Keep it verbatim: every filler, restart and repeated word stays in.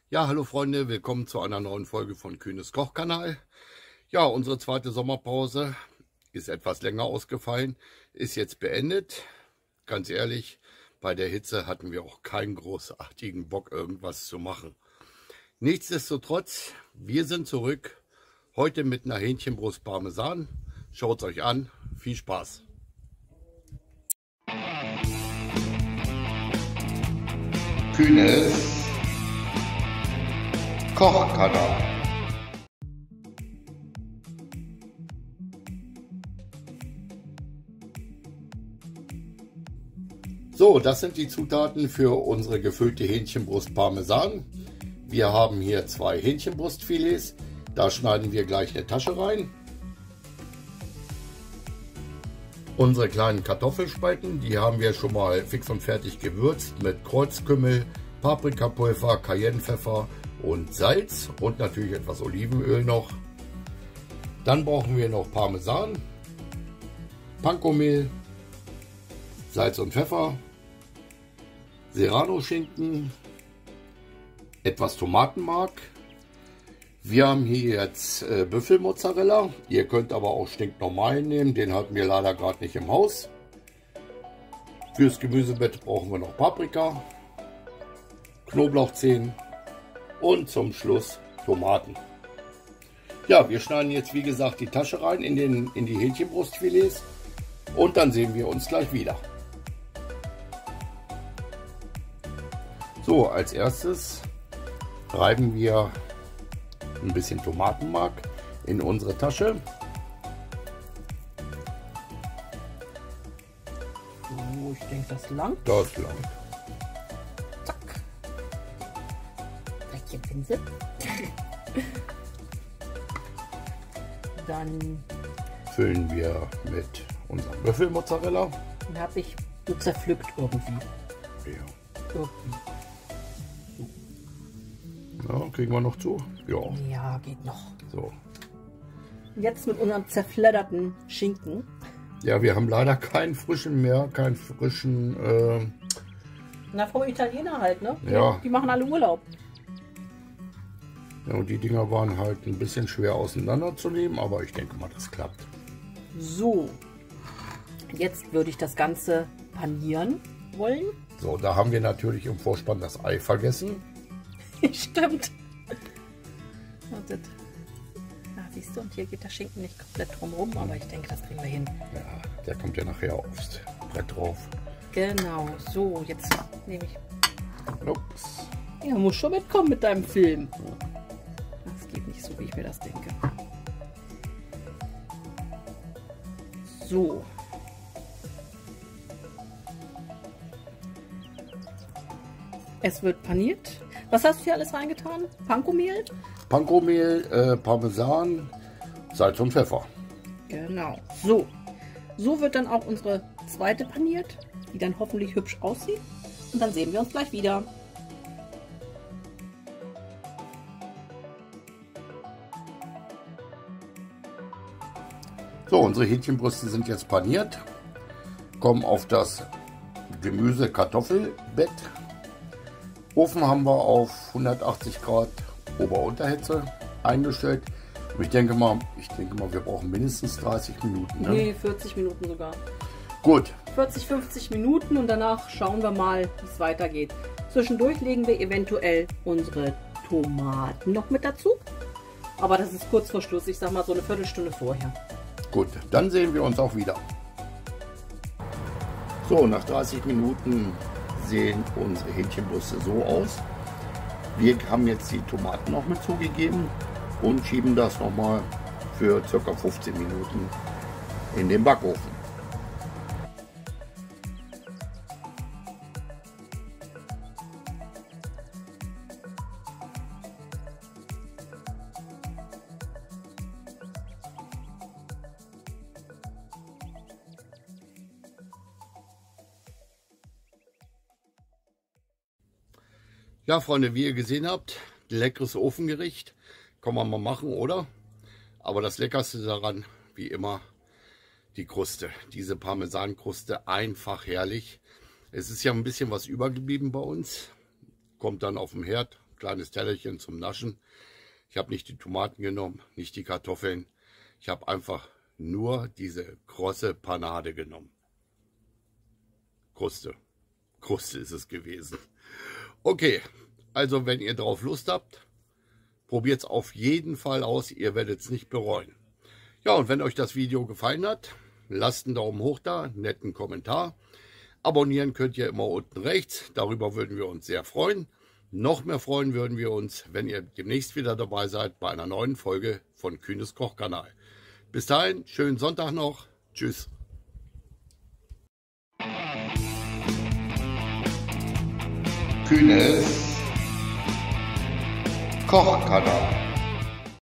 Ja, hallo Freunde, willkommen zu einer neuen Folge von Kühnes Kochkanal. Ja, unsere zweite Sommerpause ist etwas länger ausgefallen, ist jetzt beendet. Ganz ehrlich, bei der Hitze hatten wir auch keinen großartigen Bock, irgendwas zu machen. Nichtsdestotrotz, wir sind zurück, heute mit einer Hähnchenbrust Parmesan. Schaut es euch an, viel Spaß! Kühnes Kochkanal. So, das sind die Zutaten für unsere gefüllte Hähnchenbrust Parmesan. Wir haben hier zwei Hähnchenbrustfilets. Da schneiden wir gleich eine Tasche rein. Unsere kleinen Kartoffelspalten, die haben wir schon mal fix und fertig gewürzt mit Kreuzkümmel, Paprikapulver, Cayennepfeffer und Salz und natürlich etwas Olivenöl noch. Dann brauchen wir noch Parmesan, Pankomehl, Salz und Pfeffer, Serrano-Schinken, etwas Tomatenmark. Wir haben hier jetzt äh, Büffelmozzarella. Ihr könnt aber auch stinknormalen nehmen, den hatten wir leider gerade nicht im Haus. Fürs Gemüsebett brauchen wir noch Paprika, Knoblauchzehen und zum Schluss Tomaten. Ja, wir schneiden jetzt wie gesagt die Tasche rein in, den, in die Hähnchenbrustfilets und dann sehen wir uns gleich wieder. So, als erstes reiben wir ein bisschen Tomatenmark in unsere Tasche. So, ich denke, das langt. Das langt. Zack. Brettchen Pinsel. Dann Füllen wir mit unserem Büffelmozzarella. habe ich so zerpflückt irgendwie. Ja. irgendwie. Ja, kriegen wir noch zu? Ja. Ja, geht noch. So. Jetzt mit unserem zerfledderten Schinken. Ja, wir haben leider keinen frischen mehr, keinen frischen. Äh, Na, vom Italiener halt, ne? Die, Ja. die machen alle Urlaub. ja, und die Dinger waren halt ein bisschen schwer auseinanderzunehmen, aber ich denke mal, das klappt. So. Jetzt würde ich das Ganze panieren wollen. So, da haben wir natürlich im Vorspann das Ei vergessen. Stimmt. Und das, ah, siehst du, und hier geht der Schinken nicht komplett drum rum, aber ich denke, das kriegen wir hin. Ja, der kommt ja nachher aufs Brett drauf. Genau, so, jetzt nehme ich. Ups. Ja, muss schon mitkommen mit deinem Film. Das geht nicht so, wie ich mir das denke. So. Es wird paniert. Was hast du hier alles reingetan? Pankomehl? Pankomehl, äh, Parmesan, Salz und Pfeffer. Genau. So. So wird dann auch unsere zweite paniert, die dann hoffentlich hübsch aussieht. Und dann sehen wir uns gleich wieder. So, unsere Hähnchenbrüste sind jetzt paniert. Kommen auf das Gemüse-Kartoffelbett. Ofen haben wir auf hundertachtzig Grad Ober-Unterhitze eingestellt. Und ich denke mal, ich denke mal, wir brauchen mindestens dreißig Minuten. Ne? Nee, vierzig Minuten sogar. Gut. vierzig, fünfzig Minuten und danach schauen wir mal, wie es weitergeht. Zwischendurch legen wir eventuell unsere Tomaten noch mit dazu. Aber das ist kurz vor Schluss, ich sag mal so eine Viertelstunde vorher. Gut, dann sehen wir uns auch wieder. So, nach dreißig Minuten sehen unsere Hähnchenbrüste so aus. Wir haben jetzt die Tomaten noch mit zugegeben und schieben das nochmal für ca. fünfzehn Minuten in den Backofen. Ja, Freunde, wie ihr gesehen habt, leckeres Ofengericht. Kann man mal machen, oder? Aber das Leckerste daran, wie immer, die Kruste. Diese Parmesankruste, einfach herrlich. Es ist ja ein bisschen was übergeblieben bei uns. Kommt dann auf dem Herd, kleines Tellerchen zum Naschen. Ich habe nicht die Tomaten genommen, nicht die Kartoffeln. Ich habe einfach nur diese krosse Panade genommen. Kruste. Kruste ist es gewesen. Okay, also wenn ihr drauf Lust habt, probiert es auf jeden Fall aus. Ihr werdet es nicht bereuen. Ja, und wenn euch das Video gefallen hat, lasst einen Daumen hoch da, einen netten Kommentar. Abonnieren könnt ihr immer unten rechts. Darüber würden wir uns sehr freuen. Noch mehr freuen würden wir uns, wenn ihr demnächst wieder dabei seid bei einer neuen Folge von Kühnes Kochkanal. Bis dahin, schönen Sonntag noch. Tschüss. Kühnes Kochkanal.